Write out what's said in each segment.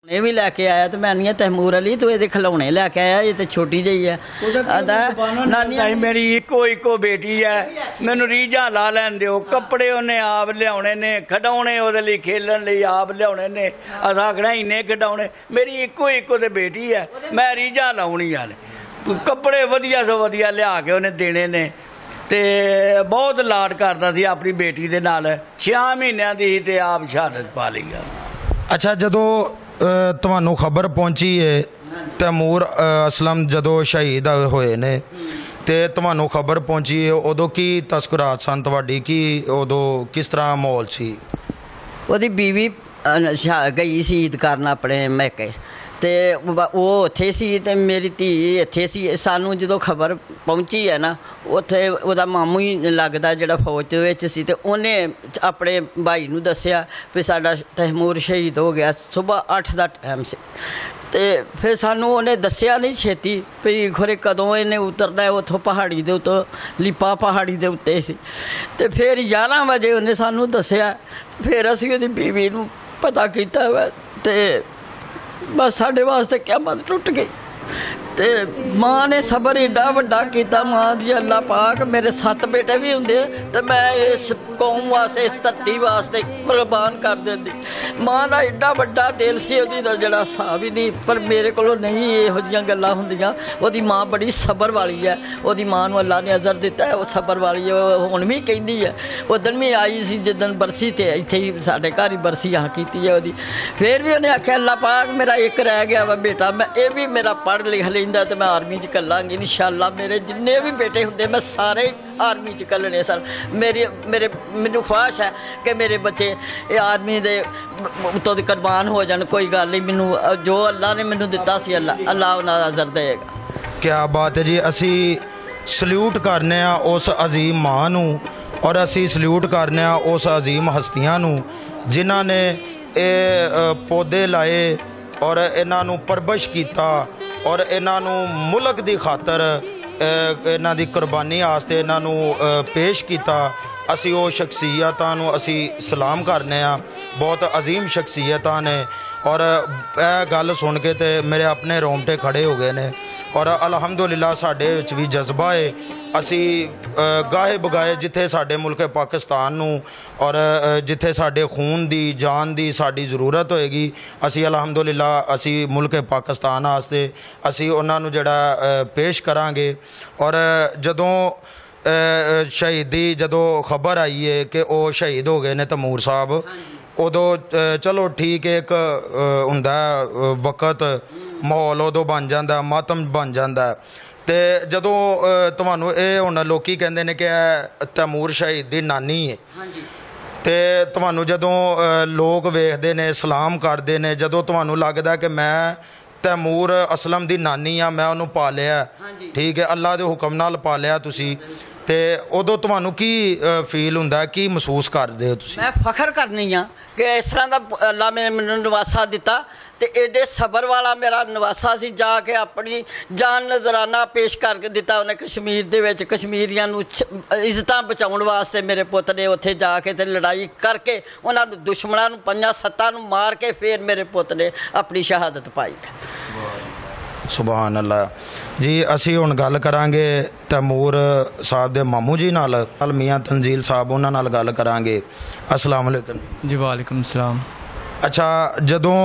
ये भी लैके आया तो मैं नहीं तैमूर अली तू ये खिलौने लैके आया, ये तो छोटी जी है। नानी मेरी इको बेटी है, मैनू रीझां ला लैन दिओ। कपड़े उन्हें आप लियाने ने, खिडौने ओहदे लई खेलन लई आप लियाने ने। अस आखना इन्ने खिडौने, मेरी इको ते बेटी है, मैं रीझां लाउणियां ने। कपड़े वधिया तो वधिया लिया के उन्हें देने ने ते बहुत लाड करदा सी अपनी बेटी दे नाल। 6 महीनों दी ते आप शहादत पा लई। अच्छा, जदों ਤੁਹਾਨੂੰ खबर पहुंची है तैमूर असलम जदों शहीद होए ने ते ਤੁਹਾਨੂੰ खबर पहुंची है उदों की तस्करात सन तुहाडी, की उदों किस तरह माहौल सी? ਉਹਦੀ बीवी गई शहीद करन अपने मैके ते वो उत्थे सी ते मेरी धी इत्थे सी। सानू जदों खबर पहुंची है ना, उत्थे ओहदा मामू ही लगदा जिहड़ा फौज विच सी, ते उन्हें अपने भाई नूं दस्सिया भी साडा तैमूर शहीद हो गया। सुबह 8 दा टाइम सी ते फिर सानू उन्हें दस्सिया नहीं छेती भी खरे कदों इन्हें उतरना है उत्थों पहाड़ी दे उत्तों, लिपा पहाड़ी दे उत्ते सी। ते फिर 11 बजे उन्हें सानू दस्सिया, फिर असीं ओहदी बीवी नूं पता कीता ते बस साढ़े वास्ते क़यामत टुट गई। ते माँ ने सबर एडा वड्डा किया, माँ दी अल्लाह पाक। मेरे 7 बेटे भी होंदे ते मैं इस कौम वास्ते, इस धरती वास्ते कुर्बान कर देंदी। माँ का एडा वड्डा दिल से ओहदी दा जिहड़ा हिसाब ही नहीं, पर मेरे कोलों नहीं इहो जिहियां गल्लां हुंदियां। ओहदी माँ बड़ी सबर वाली है, ओहदी माँ नूं अल्लाह ने अज़र दिता है, वो सबर वाली है। हुण भी कहंदी है, उदन भी आई सी जिदन बरसी ते इत्थे ही साडे घर ही बरसी आ कीती है ओहदी। फिर भी उन्हें आख्या अल्लाह पाक मेरा एक रह गया वा बेटा, मैं ये भी मेरा पढ़ लिख लैंदा ते मैं आर्मी च कलांगी इंशाअल्लाह। मेरे जिन्ने भी बेटे होंदे मैं सारे आर्मी च कलने सन। मैनू ख्वाहिश है कि मेरे बच्चे ये आर्मी दे उत्तों कुर्बान हो जान। कोई गल नहीं, मैनू जो अल्लाह ने मैनू दिता सी अल्लाह उन्हां दा अज़र देगा। क्या बात है जी। असी सल्यूट करने उस अजीम मां नूं और असी सल्यूट करने उस अजीम हस्तियां नूं जिन्हां ने ये पौधे लाए और इन्हां नूं परवरिश कीता और इन्हां नूं मुल्क दी खातर इन्हां दी कुर्बानी आस्ते इन्हां नूं पेश कीता। असी वो शख्सियतां नूं असी सलाम करने बहुत अजीम शख्सियतां ने। और यह गल सुन के तो मेरे अपने रोंगटे खड़े हो गए ने। और अलहमदुलिल्लाह साडे विच भी जज्बा है, असी गाहे बगाए जिथे साडे मुल्क पाकिस्तान नूं और जिथे साडे खून दी जान दी साडी ज़रूरत होएगी, असी अलहमदुलिल्लाह असी मुल्क पाकिस्तान वास्ते असी उन्हां नूं जिहड़ा पेश करांगे। और जदों शहीदी जदों खबर आई है कि वो शहीद हो गए ने तैमूर साहब, उदों चलो ठीक है, एक हुंदा वक्त माहौल उदों बन जाता, मातम बन जाता। तो जदों तुहानूं ये हुण लोकी कहंदे ने कि तैमूर शहीद दी नानी है, तो तुहानूं जदों लोग वेखदे ने सलाम करदे ने, जदों तुहानूं लगदा कि मैं तैमूर असलम दी नानी हाँ, मैं उन्होंने पालिया, ठीक है, अल्लाह दे हुक्म नाल पालिया तुसी, तो उदों तुहानूं की फील हुंदा, की महसूस करदे हो तुसी? मैं फखर करनी हाँ कि इस तरह का अल्लाह ने मैनूं नवासा दिता ते एडे सबर वाला मेरा नवासा सी। जाके अपनी जान नजराना पेश करके दिता उन्हें कश्मीर दे विच। कश्मीरियां नूं इज्जतां बचाउण वास्ते मेरे पुत्त ने उत्थे जाके ते लड़ाई करके उन्हां नूं दुश्मनां नूं 5-7 नूं मार के फिर मेरे पुत्त ने अपनी शहादत पाई। सुभान अल्लाह जी। असी हुण गल करांगे तैमूर साहब दे मामू जी नाल, मियाँ तंजील साहब उन्हां नाल गल करांगे। अस्सलाम वालेकुम जी। वालेकुम सलाम। अच्छा, जदों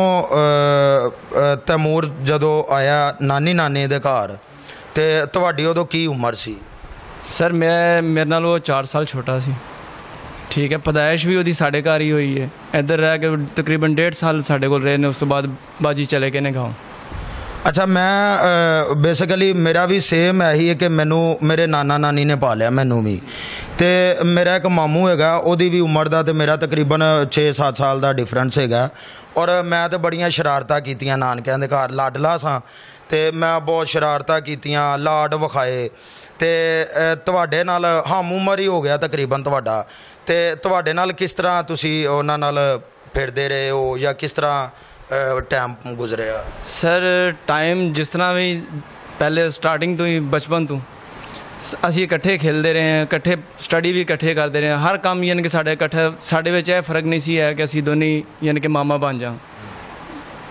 तैमूर जदों आया नानी दे घर, ते तुहाडी उदों की उम्र सी? सर मेरे नाल वो 4 साल छोटा सी, ठीक है। पैदाइश भी उहदी साढ़े घर ही हुई है। इधर रह के तकरीबन 1.5 साल साढ़े कोल रहे ने, उस तो बाद बाजी चले गए ने गाँव। अच्छा, मैं बेसिकली मेरा भी सेम है ही कि मैनू मेरे नाना नानी ने पालिया मैनू भी। तो मेरा एक मामू है, ओदी भी उम्र का तो मेरा तकरीबन 6-7 साल का डिफरेंस है। और मैं तो बड़ियां शरारतां कीतियां नानकिਆਂ ਦੇ घर, लाडला सा तो मैं बहुत शरारतां कीतियां, लाड विखाए। तो तुहाडे नाल हम उम्र ही हो गया तकरीबन तुहाडा, तो तुहाडे नाल किस तरह तुसी उन्हां नाल फिरदे रहे हो या किस तरह टाइम गुजरिया? सर टाइम जिस तरह भी पहले स्टार्टिंग तो ही बचपन तो असी इकट्ठे खेलते रहे हैं, इकट्ठे स्टडी भी इकट्ठे करते रहे हैं, हर काम यानी कि साढ़े इकट्ठे, साढ़े विच यह फर्क नहीं सी है कि असी दोनों यानी कि मामा बन जाओ।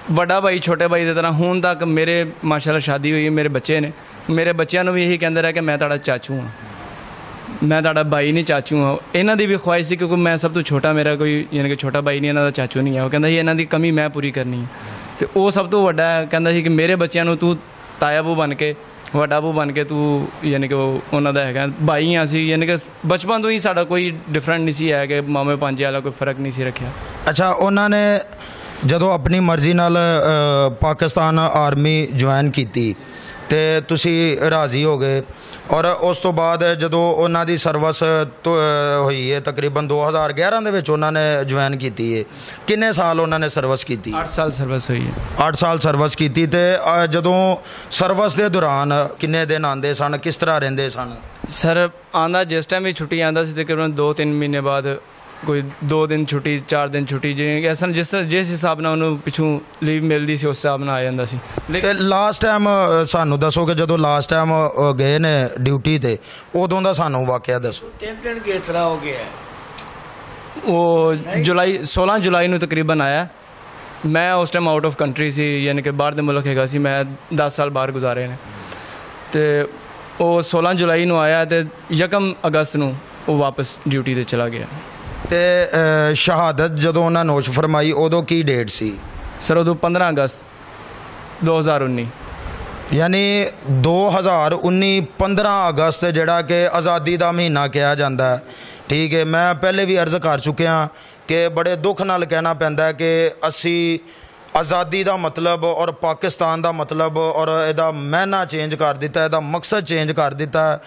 ਵੱਡਾ ਭਾਈ ਛੋਟੇ ਭਾਈ ਦੀ ਤਰ੍ਹਾਂ ਹੁਣ ਤੱਕ ਮੇਰੇ ਮਾਸ਼ਾਅੱਲਾ ਸ਼ਾਦੀ ਹੋਈ ਹੈ, ਮੇਰੇ ਬੱਚੇ ਨੇ, ਮੇਰੇ ਬੱਚਿਆਂ ਨੂੰ ਵੀ ਇਹੀ ਕਹਿੰਦੇ ਰਿਹਾ ਕਿ ਮੈਂ ਤੁਹਾਡਾ ਚਾਚੂ ਹਾਂ, ਮੈਂ ਤੁਹਾਡਾ ਭਾਈ ਨਹੀਂ ਚਾਚੂ ਹਾਂ। ਇਹਨਾਂ ਦੀ ਵੀ ਖੁਆਇਸ਼ ਸੀ ਕਿਉਂਕਿ ਮੈਂ ਸਭ ਤੋਂ ਛੋਟਾ, ਮੇਰਾ ਕੋਈ ਯਾਨੀ ਕਿ ਛੋਟਾ ਭਾਈ ਨਹੀਂ, ਇਹਨਾਂ ਦਾ ਚਾਚੂ ਨਹੀਂ ਹੈ। ਉਹ ਕਹਿੰਦਾ ਸੀ ਇਹਨਾਂ ਦੀ ਕਮੀ ਮੈਂ ਪੂਰੀ ਕਰਨੀ ਹੈ। ਤੇ ਉਹ ਸਭ ਤੋਂ ਵੱਡਾ ਕਹਿੰਦਾ ਸੀ ਕਿ ਮੇਰੇ ਬੱਚਿਆਂ ਨੂੰ ਤੂੰ ਤਾਇਆ ਬੂ ਬਣ ਕੇ, ਵੱਡਾ ਬੂ ਬਣ ਕੇ ਤੂੰ ਯਾਨੀ ਕਿ ਉਹਨਾਂ ਦਾ ਹੈਗਾ ਭਾਈ ਹਾਂ ਅਸੀਂ, ਯਾਨੀ ਕਿ ਬਚਪਨ ਤੋਂ ਹੀ ਸਾਡਾ ਕੋਈ ਡਿਫਰੈਂਟ ਨਹੀਂ ਸੀ ਹੈ ਕਿ ਮਾਮੇ ਭਾਂਜੇ ਵਾਲਾ ਕੋਈ ਫਰਕ ਨਹੀਂ ਸੀ ਰੱਖਿਆ। ਅੱਛਾ, ਉਹਨਾਂ ਨੇ ਜਦੋਂ ਆਪਣੀ ਮਰਜ਼ੀ ਨਾਲ ਪਾਕਿਸਤਾਨ ਆਰਮੀ ਜੁਆਇਨ ਕੀਤੀ ਤੇ ਤੁਸੀਂ ਰਾਜ਼ੀ ਹੋ ਗਏ, ਔਰ ਉਸ ਤੋਂ ਬਾਅਦ ਜਦੋਂ ਉਹਨਾਂ ਦੀ ਸਰਵਿਸ ਹੋਈ ਹੈ ਤਕਰੀਬਨ 2011 ਦੇ ਵਿੱਚ ਉਹਨਾਂ ਨੇ ਜੁਆਇਨ ਕੀਤੀ ਹੈ। ਕਿੰਨੇ ਸਾਲ ਉਹਨਾਂ ਨੇ ਸਰਵਿਸ ਕੀਤੀ? 8 ਸਾਲ ਸਰਵਿਸ ਹੋਈ ਹੈ। 8 ਸਾਲ ਸਰਵਿਸ ਕੀਤੀ। ਤੇ ਜਦੋਂ ਸਰਵਿਸ ਦੇ ਦੌਰਾਨ ਕਿੰਨੇ ਦਿਨ ਆਉਂਦੇ ਸਨ, ਕਿਸ ਤਰ੍ਹਾਂ ਰਹਿੰਦੇ ਸਨ? ਸਰ ਆਉਂਦਾ ਜਿਸ ਟਾਈਮ ਵੀ ਛੁੱਟੀ ਆਉਂਦਾ ਸੀ ਤਕਰੀਬਨ 2-3 ਮਹੀਨੇ ਬਾਅਦ ਕੋਈ 2 ਦਿਨ ਛੁੱਟੀ, 4 ਦਿਨ ਛੁੱਟੀ, ਜਿਵੇਂ ਐਸਾ ਜਿਸ ਹਿਸਾਬ ਨਾਲ ਉਹਨੂੰ ਪਿੱਛੋਂ ਲੀਵ ਮਿਲਦੀ ਸੀ ਉਸ ਹਿਸਾਬ ਨਾਲ ਆ ਜਾਂਦਾ ਸੀ। ਤੇ ਲਾਸਟ ਟਾਈਮ ਸਾਨੂੰ ਦੱਸੋ ਕਿ ਜਦੋਂ ਲਾਸਟ ਟਾਈਮ ਗਏ ਨੇ ਡਿਊਟੀ ਤੇ, ਉਦੋਂ ਦਾ ਸਾਨੂੰ ਵਾਕਿਆ ਦੱਸੋ। 3 ਦਿਨ ਕਿਸ ਤਰ੍ਹਾਂ ਹੋ ਗਿਆ? ਉਹ 16 ਜੁਲਾਈ ਨੂੰ ਤਕਰੀਬਨ ਆਇਆ। ਮੈਂ ਉਸ ਟਾਈਮ ਆਊਟ ਆਫ ਕੰਟਰੀ ਸੀ, ਯਾਨੀ ਕਿ ਬਾਹਰ ਦੇ ਮੁਲਕ ਹੈਗਾ ਸੀ, ਮੈਂ 10 ਸਾਲ ਬਾਹਰ ਗੁਜ਼ਾਰੇ ਨੇ। ਤੇ ਉਹ 16 ਜੁਲਾਈ ਨੂੰ ਆਇਆ ਤੇ 1 ਅਗਸਤ ਨੂੰ ਉਹ ਵਾਪਸ ਡਿਊਟੀ ਤੇ ਚਲਾ ਗਿਆ। ਤੇ ਸ਼ਹਾਦਤ ਜਦੋਂ ਉਹਨਾਂ ਨੋਸ਼ ਫਰਮਾਈ ਉਦੋਂ ਕੀ ਡੇਟ ਸੀ? ਸਰ ਉਦੋਂ 15 ਅਗਸਤ 2019, ਯਾਨੀ 2019 15 ਅਗਸਤ ਜਿਹੜਾ ਕਿ ਆਜ਼ਾਦੀ ਦਾ ਮਹੀਨਾ ਕਿਹਾ ਜਾਂਦਾ ਹੈ। ਠੀਕ ਹੈ, ਮੈਂ ਪਹਿਲੇ ਵੀ ਅਰਜ਼ ਕਰ ਚੁੱਕਿਆ ਕਿ ਬੜੇ ਦੁੱਖ ਨਾਲ ਕਹਿਣਾ ਪੈਂਦਾ ਕਿ ਅਸੀਂ ਆਜ਼ਾਦੀ ਦਾ ਮਤਲਬ ਔਰ ਪਾਕਿਸਤਾਨ ਦਾ ਮਤਲਬ ਔਰ ਇਹਦਾ ਮਾਇਨਾ ਚੇਂਜ ਕਰ ਦਿੱਤਾ, ਇਹਦਾ ਮਕਸਦ ਚੇਂਜ ਕਰ ਦਿੱਤਾ,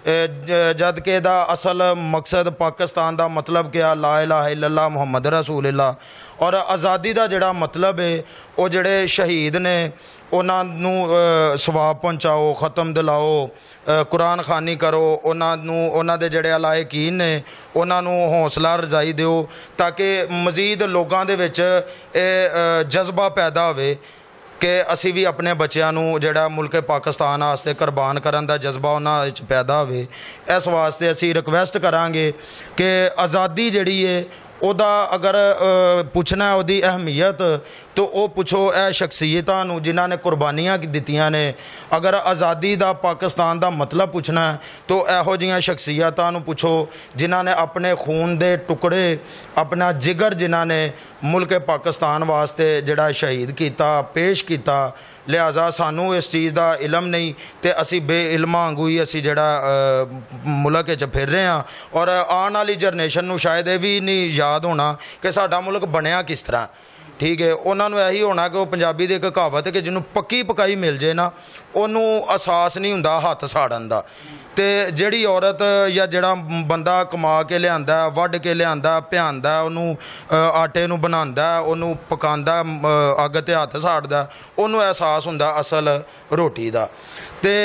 ਜਦ ਕਿ ਇਹਦਾ ਅਸਲ ਮਕਸਦ ਪਾਕਿਸਤਾਨ ਦਾ ਮਤਲਬ ਕਿਹਾ ਲਾ ਇਲਾਹਾ ਇल्लल्लाह ਮੁਹੰਮਦ ਰਸੂਲੁल्लाह। ਔਰ ਆਜ਼ਾਦੀ ਦਾ ਜਿਹੜਾ ਮਤਲਬ ਹੈ ਉਹ ਜਿਹੜੇ ਸ਼ਹੀਦ ਨੇ ਉਹਨਾਂ ਨੂੰ ਸਵਾਬ ਪਹੁੰਚਾਓ, ਖ਼ਤਮ ਦਿਲਾਓ, ਕੁਰਾਨ ਖਾਨੀ ਕਰੋ, ਉਹਨਾਂ ਨੂੰ ਉਹਨਾਂ ਦੇ ਜਿਹੜੇ ਅਲਾਇਕੀਨ ਨੇ ਉਹਨਾਂ ਨੂੰ ਹੌਸਲਾ ਰਜ਼ਾਈ ਦਿਓ ਤਾਂ ਕਿ ਮਜ਼ੀਦ ਲੋਕਾਂ ਦੇ ਵਿੱਚ ਇਹ ਜਜ਼ਬਾ ਪੈਦਾ ਹੋਵੇ ਕਿ ਅਸੀਂ ਵੀ ਆਪਣੇ ਬੱਚਿਆਂ ਨੂੰ ਜਿਹੜਾ ਮੁਲਕ ਪਾਕਿਸਤਾਨ ਵਾਸਤੇ ਕੁਰਬਾਨ ਕਰਨ ਦਾ ਜਜ਼ਬਾ ਉਹਨਾਂ ਵਿੱਚ ਪੈਦਾ ਹੋਵੇ। ਇਸ ਵਾਸਤੇ ਅਸੀਂ ਰਿਕਵੈਸਟ ਕਰਾਂਗੇ ਕਿ ਆਜ਼ਾਦੀ ਜਿਹੜੀ ਹੈ ਉਹਦਾ ਅਗਰ ਪੁੱਛਣਾ ਉਹਦੀ ਅਹਿਮੀਅਤ ਤਾਂ ਉਹ ਪੁੱਛੋ ਇਹ ਸ਼ਖਸੀਅਤਾਂ ਨੂੰ ਜਿਨ੍ਹਾਂ ਨੇ ਕੁਰਬਾਨੀਆਂ ਦਿੱਤੀਆਂ ਨੇ। ਅਗਰ ਆਜ਼ਾਦੀ ਦਾ ਪਾਕਿਸਤਾਨ ਦਾ ਮਤਲਬ ਪੁੱਛਣਾ ਤਾਂ ਇਹੋ ਜਿਹੀਆਂ ਸ਼ਖਸੀਅਤਾਂ ਨੂੰ ਪੁੱਛੋ ਜਿਨ੍ਹਾਂ ਨੇ ਆਪਣੇ ਖੂਨ ਦੇ ਟੁਕੜੇ, ਆਪਣਾ ਜਿਗਰ ਜਿਨ੍ਹਾਂ ਨੇ ਮੁਲਕ ਪਾਕਿਸਤਾਨ ਵਾਸਤੇ ਜਿਹੜਾ ਸ਼ਹੀਦ ਕੀਤਾ, ਪੇਸ਼ ਕੀਤਾ। ਲਿਹਾਜ਼ਾ ਸਾਨੂੰ ਇਸ ਚੀਜ਼ ਦਾ ਇਲਮ ਨਹੀਂ ਤੇ ਅਸੀਂ ਬੇਇਲਮਾਂ ਵਾਂਗੂ ਹੀ ਅਸੀਂ ਜਿਹੜਾ ਮੁਲਕ ਵਿੱਚ ਫਿਰ ਰਹੇ ਹਾਂ। ਔਰ ਆਉਣ ਵਾਲੀ ਜਨਰੇਸ਼ਨ ਨੂੰ ਸ਼ਾਇਦ ਇਹ ਵੀ ਨਹੀਂ ਯਾਦ ਹੋਣਾ ਕਿ ਸਾਡਾ ਮੁਲਕ ਬਣਿਆ ਕਿਸ ਤਰ੍ਹਾਂ। ਠੀਕ ਹੈ, ਉਹਨਾਂ ਨੂੰ ਇਹੀ ਹੋਣਾ ਕਿ ਉਹ ਪੰਜਾਬੀ ਦੀ ਇੱਕ ਕਹਾਵਤ ਹੈ ਕਿ ਜਿਹਨੂੰ ਪੱਕੀ ਪਕਾਈ ਮਿਲ ਜੇ ਨਾ ਉਹਨੂੰ ਅਹਿਸਾਸ ਨਹੀਂ ਹੁੰਦਾ ਹੱਥ ਸਾੜਨ ਦਾ। ਤੇ ਜਿਹੜੀ ਔਰਤ ਜਾਂ ਜਿਹੜਾ ਬੰਦਾ ਕਮਾ ਕੇ ਲਿਆਂਦਾ, ਵੱਢ ਕੇ ਲਿਆਂਦਾ, ਭਿਆਂਦਾ, ਉਹਨੂੰ ਆਟੇ ਨੂੰ ਬਣਾਉਂਦਾ, ਉਹਨੂੰ ਪਕਾਉਂਦਾ, ਅੱਗ ਤੇ ਹੱਥ ਸਾੜਦਾ, ਉਹਨੂੰ ਅਹਿਸਾਸ ਹੁੰਦਾ ਅਸਲ ਰੋਟੀ ਦਾ। ਤੇ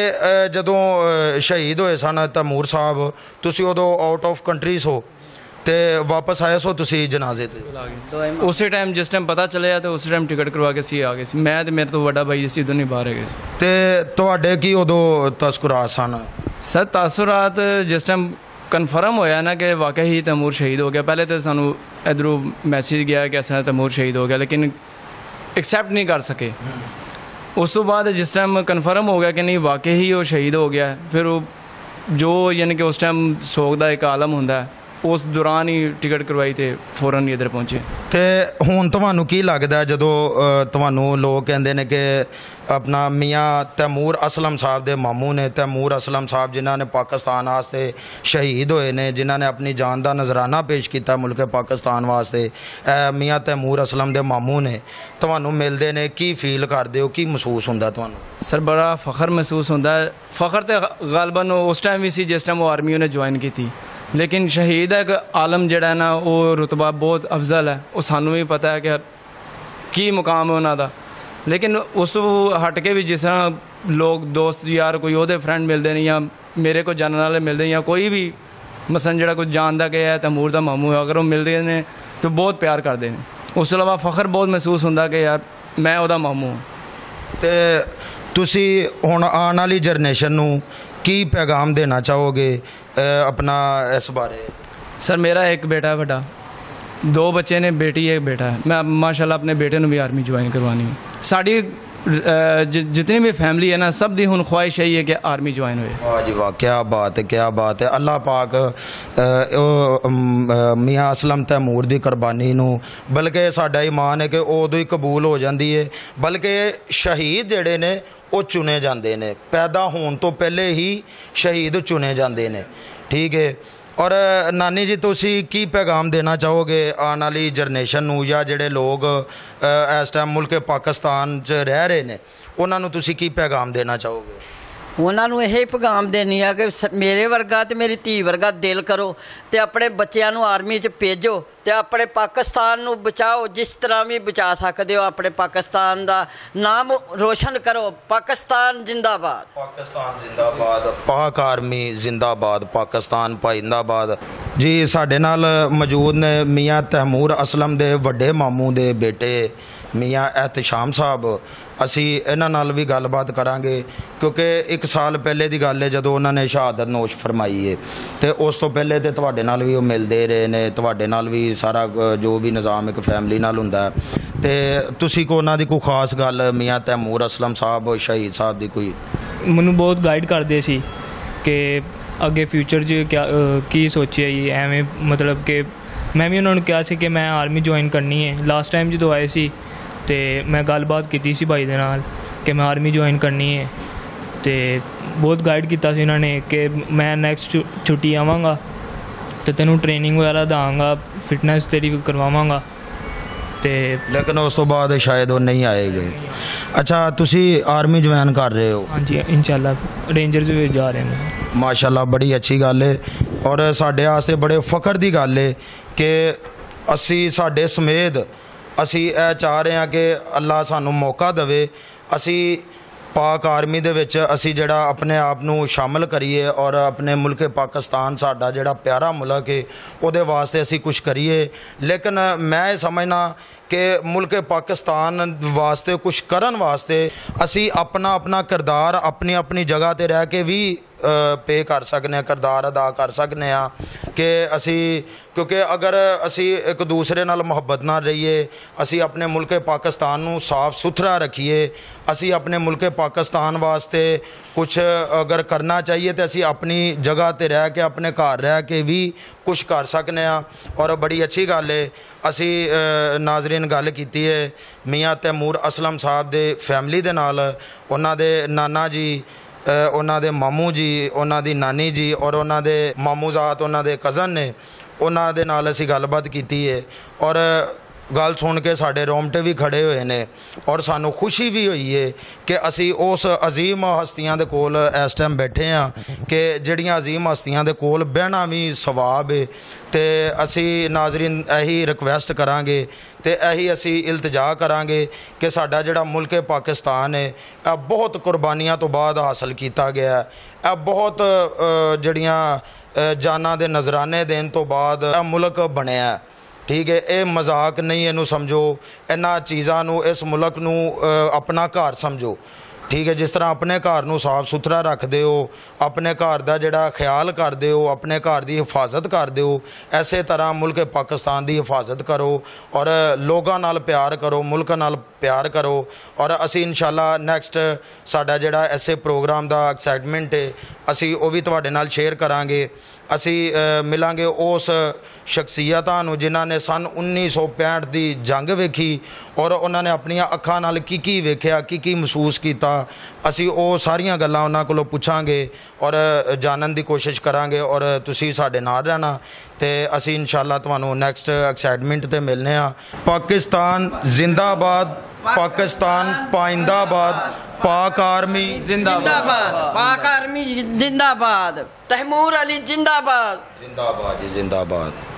ਜਦੋਂ ਸ਼ਹੀਦ ਹੋਏ ਸਨ ਤੈਮੂਰ ਸਾਹਿਬ, ਤੁਸੀਂ ਉਦੋਂ ਆਊਟ ਆਫ ਕੰਟਰੀਜ਼ ਹੋ ਤੇ ਵਾਪਸ ਆਏ ਸੋ ਤੁਸੀਂ ਜਨਾਜ਼ੇ ਤੇ? ਉਸੇ ਟਾਈਮ ਜਿਸ ਟਾਈਮ ਪਤਾ ਚੱਲਿਆ ਤੇ ਉਸ ਟਾਈਮ ਟਿਕਟ ਕਰਵਾ ਕੇ ਸੀ ਆ ਗਏ ਸੀ। ਮੈਂ ਤੇ ਮੇਰੇ ਤੋਂ ਵੱਡਾ ਭਾਈ ਸੀ ਦੋਨੇ ਬਾਹਰ ਹੈਗੇ ਸੀ। ਤੇ ਤੁਹਾਡੇ ਕੀ ਉਦੋਂ ਤਸਕੁਰਾਤ ਸਨ? ਸਰ ਤਾਸੁਰਾਤ ਜਿਸ ਟਾਈਮ ਕਨਫਰਮ ਹੋਇਆ ਨਾ ਕਿ ਵਾਕਈ ਹੀ ਤੈਮੂਰ ਸ਼ਹੀਦ ਹੋ ਗਿਆ, ਪਹਿਲੇ ਤਾਂ ਸਾਨੂੰ ਇੱਧਰੋਂ ਮੈਸੇਜ ਗਿਆ ਕਿ ਅਸਾਂ ਤੈਮੂਰ ਸ਼ਹੀਦ ਹੋ ਗਿਆ, ਲੇਕਿਨ ਐਕਸੈਪਟ ਨਹੀਂ ਕਰ ਸਕੇ। ਉਸ ਤੋਂ ਬਾਅਦ ਜਿਸ ਟਾਈਮ ਕਨਫਰਮ ਹੋ ਗਿਆ ਕਿ ਨਹੀਂ ਵਾਕਈ ਹੀ ਉਹ ਸ਼ਹੀਦ ਹੋ ਗਿਆ, ਫਿਰ ਉਹ ਜੋ ਯਾਨੀ ਕਿ ਉਸ ਟਾਈਮ ਸੋਗ ਦਾ ਇੱਕ ਆਲਮ ਹੁੰਦਾ, ਉਸ ਦੌਰਾਨ ਹੀ ਟਿਕਟ ਕਰਵਾਈ ਤੇ ਫੌਰਨ ਹੀ ਇੱਧਰ ਪਹੁੰਚੇ। ਤੇ ਹੁਣ ਤੁਹਾਨੂੰ ਕੀ ਲੱਗਦਾ ਜਦੋਂ ਤੁਹਾਨੂੰ ਲੋਕ ਕਹਿੰਦੇ ਨੇ ਕਿ ਆਪਣਾ ਮੀਆਂ ਤੈਮੂਰ ਅਸਲਮ ਸਾਹਿਬ ਦੇ ਮਾਮੂ ਨੇ, ਤੈਮੂਰ ਅਸਲਮ ਸਾਹਿਬ ਜਿਨ੍ਹਾਂ ਨੇ ਪਾਕਿਸਤਾਨ ਵਾਸਤੇ ਸ਼ਹੀਦ ਹੋਏ ਨੇ, ਜਿਨ੍ਹਾਂ ਨੇ ਆਪਣੀ ਜਾਨ ਦਾ ਨਜ਼ਰਾਨਾ ਪੇਸ਼ ਕੀਤਾ ਮੁਲਕ ਪਾਕਿਸਤਾਨ ਵਾਸਤੇ, ਮੀਆਂ ਤੈਮੂਰ ਅਸਲਮ ਦੇ ਮਾਮੂ ਨੇ, ਤੁਹਾਨੂੰ ਮਿਲਦੇ ਨੇ, ਕੀ ਫੀਲ ਕਰਦੇ ਹੋ, ਕੀ ਮਹਿਸੂਸ ਹੁੰਦਾ ਤੁਹਾਨੂੰ? ਸਰ ਬੜਾ ਫਖਰ ਮਹਿਸੂਸ ਹੁੰਦਾ ਹੈ। ਫਖਰ ਤੇ ਗਾਲਬਨ ਉਸ ਟਾਈਮ ਵੀ ਸੀ ਜਿਸ ਟਾਈਮ ਉਹ ਆਰਮੀ ਉਹਨੇ ਜੁਆਇਨ ਕੀਤੀ, ਲੇਕਿਨ ਸ਼ਹੀਦ ਇੱਕ ਆਲਮ ਜਿਹੜਾ ਨਾ ਉਹ ਰੁਤਬਾ ਬਹੁਤ ਅਫਜ਼ਲ ਹੈ। ਉਹ ਸਾਨੂੰ ਵੀ ਪਤਾ ਹੈ ਕਿ ਕੀ ਮੁਕਾਮ ਹੈ ਉਹਨਾਂ ਦਾ, ਲੇਕਿਨ ਉਸ ਤੋਂ ਹਟ ਕੇ ਵੀ ਜਿਸ ਤਰ੍ਹਾਂ ਲੋਕ ਦੋਸਤ ਯਾਰ ਕੋਈ ਉਹਦੇ ਫਰੈਂਡ ਮਿਲਦੇ ਨੇ ਜਾਂ ਮੇਰੇ ਕੋਲ ਜਾਣਨ ਵਾਲੇ ਮਿਲਦੇ ਜਾਂ ਕੋਈ ਵੀ ਮਸਲਨ ਜਿਹੜਾ ਕੋਈ ਜਾਣਦਾ ਕਿ ਹੈ ਤੈਮੂਰ ਦਾ ਮਾਮੂ ਹੈ, ਅਗਰ ਉਹ ਮਿਲਦੇ ਨੇ ਤਾਂ ਬਹੁਤ ਪਿਆਰ ਕਰਦੇ ਨੇ। ਉਸ ਤੋਂ ਇਲਾਵਾ ਫਖਰ ਬਹੁਤ ਮਹਿਸੂਸ ਹੁੰਦਾ ਕਿ ਯਾਰ ਮੈਂ ਉਹਦਾ ਮਾਮੂ ਹਾਂ। ਤੇ ਤੁਸੀਂ ਹੁਣ ਆਉਣ ਵਾਲੀ ਜਨਰੇਸ਼ਨ ਨੂੰ ਕੀ ਪੈਗਾਮ ਦੇਣਾ ਚਾਹੋਗੇ ਆਪਣਾ ਇਸ ਬਾਰੇ? ਸਰ ਮੇਰਾ ਇੱਕ ਬੇਟਾ ਵੱਡਾ, 2 ਬੱਚੇ ਨੇ, ਬੇਟੀ ਇੱਕ ਬੇਟਾ ਹੈ। ਮੈਂ ਮਾਸ਼ਾਅੱਲਾ ਆਪਣੇ ਬੇਟੇ ਨੂੰ ਵੀ ਆਰਮੀ ਜੁਆਇਨ ਕਰਵਾਉਣੀ ਹੈ। साड़ी जितनी भी फैमिली है ना, सब दी हुन ख्वाहिश यही है कि आर्मी ज्वाइन हुए। वाह जी वाह, क्या बात है, क्या बात है। अल्लाह पाक मियाँ असलम तैमूर दी कुर्बानी नूं, बल्कि साडा ईमान है कि उदों ही कबूल हो जाती है, बल्कि शहीद जिहड़े ने वो चुने जाते हैं, पैदा होने तो पहले ही शहीद चुने जाते हैं, ठीक है। और नानी जी तुसी की पैगाम देना चाहोगे आने वाली जनरेशन नूं, या जिहड़े लोग इस टाइम मुल्क पाकिस्तान च रह रहे ने, उन्हां नूं तुसी की पैगाम देना चाहोगे? ਉਹਨਾਂ ਨੂੰ ਇਹ ਪੈਗਾਮ ਦੇਣੀ ਆ ਕਿ ਮੇਰੇ ਵਰਗਾ ਤੇ ਮੇਰੀ ਧੀ ਵਰਗਾ ਦਿਲ ਕਰੋ ਤੇ ਆਪਣੇ ਬੱਚਿਆਂ ਨੂੰ ਆਰਮੀ 'ਚ ਭੇਜੋ ਤੇ ਆਪਣੇ ਪਾਕਿਸਤਾਨ ਨੂੰ ਬਚਾਓ, ਜਿਸ ਤਰ੍ਹਾਂ ਵੀ ਬਚਾ ਸਕਦੇ ਹੋ। ਆਪਣੇ ਪਾਕਿਸਤਾਨ ਦਾ ਨਾਮ ਰੋਸ਼ਨ ਕਰੋ। ਪਾਕਿਸਤਾਨ ਜਿੰਦਾਬਾਦ, ਪਾਕਿਸਤਾਨ ਜਿੰਦਾਬਾਦ, ਪਾਕ ਆਰਮੀ ਜਿੰਦਾਬਾਦ, ਪਾਕਿਸਤਾਨ ਜਿੰਦਾਬਾਦ। ਜੀ ਸਾਡੇ ਨਾਲ ਮੌਜੂਦ ਨੇ ਮੀਆਂ ਤੈਮੂਰ ਅਸਲਮ ਦੇ ਵੱਡੇ ਮਾਮੂ ਦੇ ਬੇਟੇ ਮੀਆਂ एहतशाम साहब। ਅਸੀਂ ਇਹਨਾਂ ਨਾਲ ਵੀ ਗੱਲਬਾਤ ਕਰਾਂਗੇ, ਕਿਉਂਕਿ 1 ਸਾਲ ਪਹਿਲੇ ਦੀ ਗੱਲ ਹੈ ਜਦੋਂ ਉਹਨਾਂ ਨੇ ਸ਼ਹਾਦਤ ਨੋਸ਼ ਫਰਮਾਈ ਹੈ, ਤੇ ਉਸ ਤੋਂ ਪਹਿਲੇ ਤੇ ਤੁਹਾਡੇ ਨਾਲ ਵੀ ਉਹ ਮਿਲਦੇ ਰਹੇ ਨੇ, ਤੁਹਾਡੇ ਨਾਲ ਵੀ ਸਾਰਾ ਜੋ ਵੀ ਨਿਜ਼ਾਮ ਇੱਕ ਫੈਮਿਲੀ ਨਾਲ ਹੁੰਦਾ, ਤੇ ਤੁਸੀਂ ਕੋ ਉਹਨਾਂ ਦੀ ਕੋਈ ਖਾਸ ਗੱਲ ਮੀਆਂ ਤੈਮੂਰ ਅਸਲਮ ਸਾਹਿਬ ਸ਼ਹੀਦ ਸਾਹਿਬ ਦੀ ਕੋਈ? ਮੈਨੂੰ ਬਹੁਤ ਗਾਈਡ ਕਰਦੇ ਸੀ ਕਿ ਅੱਗੇ ਫਿਊਚਰ 'ਚ ਕੀ ਸੋਚਿਆ ਜੀ, ਐਵੇਂ ਮਤਲਬ ਕਿ ਮੈਂ ਵੀ ਉਹਨਾਂ ਨੂੰ ਕਿਹਾ ਸੀ ਕਿ ਮੈਂ ਆਰਮੀ ਜੁਆਇਨ ਕਰਨੀ ਹੈ। ਲਾਸਟ ਟਾਈਮ ਜਦੋਂ ਆਏ ਸੀ ਤੇ ਮੈਂ ਗੱਲਬਾਤ ਕੀਤੀ ਸੀ ਭਾਈ ਦੇ ਨਾਲ ਕਿ ਮੈਂ ਆਰਮੀ ਜੁਆਇਨ ਕਰਨੀ ਹੈ, ਤੇ ਬਹੁਤ ਗਾਈਡ ਕੀਤਾ ਸੀ ਉਹਨਾਂ ਨੇ ਕਿ ਮੈਂ ਨੈਕਸਟ ਛੁੱਟੀ ਆਵਾਂਗਾ ਤੇ ਤੈਨੂੰ ਟ੍ਰੇਨਿੰਗ ਵਗੈਰਾ ਦਾਂਗਾ, ਫਿਟਨੈਸ ਤੇਰੀ ਵੀ ਕਰਵਾਵਾਂਗਾ। ਤੇ ਲੇਕਿਨ ਉਸ ਤੋਂ ਬਾਅਦ ਸ਼ਾਇਦ ਉਹ ਨਹੀਂ ਆਏਗੇ। ਅੱਛਾ, ਤੁਸੀਂ ਆਰਮੀ ਜੁਆਇਨ ਕਰ ਰਹੇ ਹੋ? ਹਾਂਜੀ, ਇਨਸ਼ਾਅੱਲਾ ਰੇਂਜਰਸ ਵਿੱਚ ਜਾ ਰਹੇ ਹਾਂ। ਮਾਸ਼ਾਅੱਲਾ, ਬੜੀ ਅੱਛੀ ਗੱਲ ਹੈ, ਔਰ ਸਾਡੇ ਵਾਸਤੇ ਬੜੇ ਫਖਰ ਦੀ ਗੱਲ ਹੈ ਕਿ ਅਸੀਂ ਸਾਡੇ ਸਮੇਤ ਅਸੀਂ ਇਹ ਚਾਹ ਰਹੇ ਹਾਂ ਕਿ ਅੱਲਾ ਸਾਨੂੰ ਮੌਕਾ ਦੇਵੇ, ਅਸੀਂ ਪਾਕ ਆਰਮੀ ਦੇ ਵਿੱਚ ਅਸੀਂ ਜਿਹੜਾ ਆਪਣੇ ਆਪ ਨੂੰ ਸ਼ਾਮਲ ਕਰੀਏ, ਔਰ ਆਪਣੇ ਮੁਲਕ ਪਾਕਿਸਤਾਨ ਸਾਡਾ ਜਿਹੜਾ ਪਿਆਰਾ ਮੁਲਕ ਹੈ ਉਹਦੇ ਵਾਸਤੇ ਅਸੀਂ ਕੁਝ ਕਰੀਏ। ਲੇਕਿਨ ਮੈਂ ਇਹ ਸਮਝਣਾ ਕਿ ਮੁਲਕ ਪਾਕਿਸਤਾਨ ਵਾਸਤੇ ਕੁਝ ਕਰਨ ਵਾਸਤੇ ਅਸੀਂ ਆਪਣਾ ਆਪਣਾ ਕਿਰਦਾਰ ਆਪਣੀ ਆਪਣੀ ਜਗ੍ਹਾ 'ਤੇ ਰਹਿ ਕੇ ਵੀ पे कर सकने, किरदार अदा कर सकने कि असी, क्योंकि अगर असी एक दूसरे नाल मुहब्बत ना रहीए, असी अपने मुल्क पाकिस्तान नू साफ सुथरा रखीए, असी अपने मुल्क पाकिस्तान वास्ते कुछ अगर करना चाहिए तो असी अपनी जगह ते रह के अपने घर रह के भी कुछ कर सकने। और बड़ी अच्छी गल है, असी नाजरीन गल कीती है मियाँ तैमूर असलम साहब दे फैमिली दे नाल, उन्हां दे नाना जी, ਉਹਨਾਂ ਦੇ ਮਾਮੂ ਜੀ, ਉਹਨਾਂ ਦੀ ਨਾਨੀ ਜੀ, ਔਰ ਉਹਨਾਂ ਦੇ ਮਾਮੂਜ਼ਾਤ, ਉਹਨਾਂ ਦੇ ਕਜ਼ਨ ਨੇ, ਉਹਨਾਂ ਦੇ ਨਾਲ ਅਸੀਂ ਗੱਲਬਾਤ ਕੀਤੀ ਹੈ। ਔਰ ਗੱਲ ਸੁਣ ਕੇ ਸਾਡੇ ਰੋਮਟੇ ਵੀ ਖੜੇ ਹੋਏ ਨੇ, ਔਰ ਸਾਨੂੰ ਖੁਸ਼ੀ ਵੀ ਹੋਈ ਹੈ ਕਿ ਅਸੀਂ ਉਸ ਅਜ਼ੀਮ ਹਸਤੀਆਂ ਦੇ ਕੋਲ ਇਸ ਟਾਈਮ ਬੈਠੇ ਹਾਂ ਕਿ ਜਿਹੜੀਆਂ ਅਜ਼ੀਮ ਹਸਤੀਆਂ ਦੇ ਕੋਲ ਬਹਿਣਾ ਵੀ ਸਵਾਬ ਹੈ। ਤੇ ਅਸੀਂ ਨਾਜ਼ਰੀਨ ਇਹੀ ਰਿਕਵੈਸਟ ਕਰਾਂਗੇ ਤੇ ਇਹੀ ਅਸੀਂ ਇਲਤਜਾ ਕਰਾਂਗੇ ਕਿ ਸਾਡਾ ਜਿਹੜਾ ਮੁਲਕ ਪਾਕਿਸਤਾਨ ਹੈ ਇਹ ਬਹੁਤ ਕੁਰਬਾਨੀਆਂ ਤੋਂ ਬਾਅਦ ਹਾਸਲ ਕੀਤਾ ਗਿਆ, ਇਹ ਬਹੁਤ ਜਿਹੜੀਆਂ ਜਾਨਾਂ ਦੇ ਨਜ਼ਰਾਨੇ ਦੇਣ ਤੋਂ ਬਾਅਦ ਇਹ ਮੁਲਕ ਬਣਿਆ, ठीक है। ये मजाक नहीं, इनू समझो, इन्हां चीज़ां नू, इस मुल्क नू अपना घर समझो, ठीक है। जिस तरह अपने घर नू साफ सुथरा रखते हो, अपने घर का जिहड़ा ख्याल करते हो, अपने घर की हिफाजत करते हो, इस तरह मुल्क पाकिस्तान की हिफाजत करो और लोगों नाल प्यार करो, मुल्क नाल प्यार करो। और असी इंशाअल्लाह नैक्सट साडा जिहड़ा ऐसे प्रोग्राम का एक्साइटमेंट है असी वो भी तुहाडे नाल शेयर करांगे। असी मिलांगे उस शख्सियतां नूं जिन्हां ने सन 1965 की जंग वेखी और उन्होंने अपनियां अखां नाल की वेख्या, की महसूस किया। असी वो सारियां गल्लां उन्हां कोलों पुछांगे और जानन की कोशिश करांगे, और तुसीं साडे नाल रहना ते असी इंशाअल्लाह तुहानूं नैक्सट एक्साइटमेंट ते मिलने आ। पाकिस्तान जिंदाबाद, पाकिस्तान पाइंदाबाद, पाक आर्मी जिंदाबाद, पाक आर्मी जिंदाबाद, तैमूर अली जिंदाबाद, जिंदाबाद जी जिंदाबाद।